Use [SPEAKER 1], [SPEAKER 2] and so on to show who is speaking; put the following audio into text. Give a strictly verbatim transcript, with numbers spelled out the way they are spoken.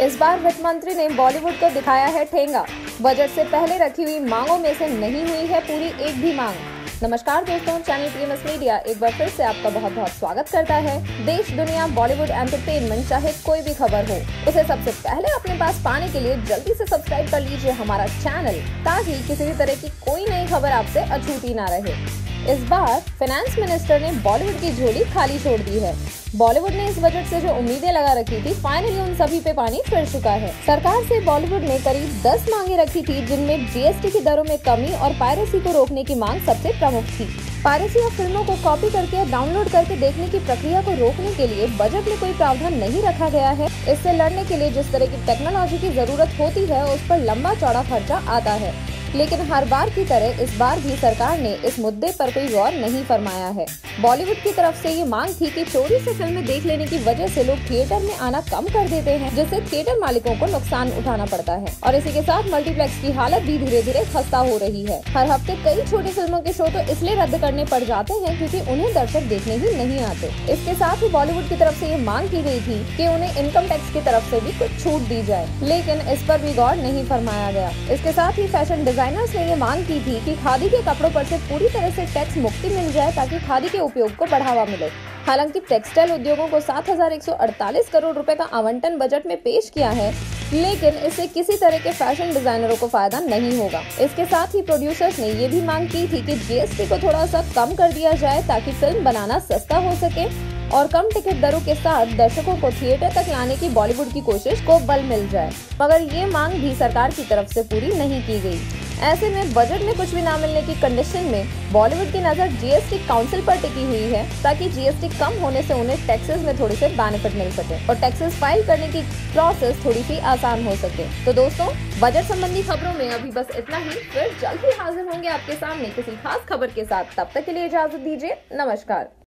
[SPEAKER 1] इस बार वित्त मंत्री ने बॉलीवुड को दिखाया है ठेंगा। बजट से पहले रखी हुई मांगों में से नहीं हुई है पूरी एक भी मांग। नमस्कार दोस्तों, चैनल टीएमएस मीडिया एक बार फिर से आपका बहुत बहुत स्वागत करता है। देश दुनिया बॉलीवुड एंटरटेनमेंट चाहे कोई भी खबर हो, उसे सबसे पहले अपने पास पाने के लिए जल्दी से सब्सक्राइब कर लीजिए हमारा चैनल, ताकि किसी भी तरह की कोई नई खबर आपसे अछूती ना रहे। इस बार फाइनेंस मिनिस्टर ने बॉलीवुड की झोली खाली छोड़ दी है। बॉलीवुड ने इस बजट से जो उम्मीदें लगा रखी थी, फाइनली उन सभी पे पानी फिर चुका है। सरकार से बॉलीवुड ने करीब दस मांगे रखी थी, जिनमें जीएसटी की दरों में कमी और पायरेसी को रोकने की मांग सबसे प्रमुख थी। पायरेसी और फिल्मों को कॉपी करके या डाउनलोड करके देखने की प्रक्रिया को रोकने के लिए बजट में कोई प्रावधान नहीं रखा गया है। इससे लड़ने के लिए जिस तरह की टेक्नोलॉजी की जरूरत होती है, उस पर लंबा चौड़ा खर्चा आता है। लेकिन हर बार की तरह इस बार भी सरकार ने इस मुद्दे पर कोई गौर नहीं फरमाया है। बॉलीवुड की तरफ से ये मांग थी कि चोरी से फिल्में देख लेने की वजह से लोग थिएटर में आना कम कर देते हैं, जिससे थिएटर मालिकों को नुकसान उठाना पड़ता है। और इसी के साथ मल्टीप्लेक्स की हालत भी धीरे धीरे खस्ता हो रही है। हर हफ्ते कई छोटी फिल्मों के शो तो इसलिए रद्द करने पड़ जाते हैं क्योंकि उन्हें दर्शक देखने ही नहीं आते। इसके साथ ही बॉलीवुड की तरफ से ये मांग की गई थी कि उन्हें इनकम टैक्स की तरफ से भी कुछ छूट दी जाए, लेकिन इस पर भी गौर नहीं फरमाया गया। इसके साथ ही फैशन डिजाइनर्स ने ये मांग की थी कि खादी के कपड़ों पर से पूरी तरह से टैक्स मुक्ति मिल जाए, ताकि खादी के उपयोग को बढ़ावा मिले। हालांकि टेक्सटाइल उद्योगों को सात हजार एक सौ अड़तालीस करोड़ रुपए का आवंटन बजट में पेश किया है, लेकिन इससे किसी तरह के फैशन डिजाइनरों को फायदा नहीं होगा। इसके साथ ही प्रोड्यूसर्स ने ये भी मांग की थी कि जीएसटी को थोड़ा सा कम कर दिया जाए, ताकि फिल्म बनाना सस्ता हो सके और कम टिकट दरों के साथ दर्शकों को थिएटर तक लाने की बॉलीवुड की कोशिश को बल मिल जाए। मगर ये मांग भी सरकार की तरफ से पूरी नहीं की गई। ऐसे में बजट में कुछ भी ना मिलने की कंडीशन में बॉलीवुड की नजर जीएसटी काउंसिल पर टिकी हुई है, ताकि जीएसटी कम होने से उन्हें टैक्सेस में थोड़ी सी बेनिफिट मिल सके और टैक्सेस फाइल करने की प्रोसेस थोड़ी सी आसान हो सके। तो दोस्तों, बजट संबंधी खबरों में अभी बस इतना ही। फिर जल्द ही हाजिर होंगे आपके सामने किसी खास खबर के साथ। तब तक के लिए इजाजत दीजिए। नमस्कार।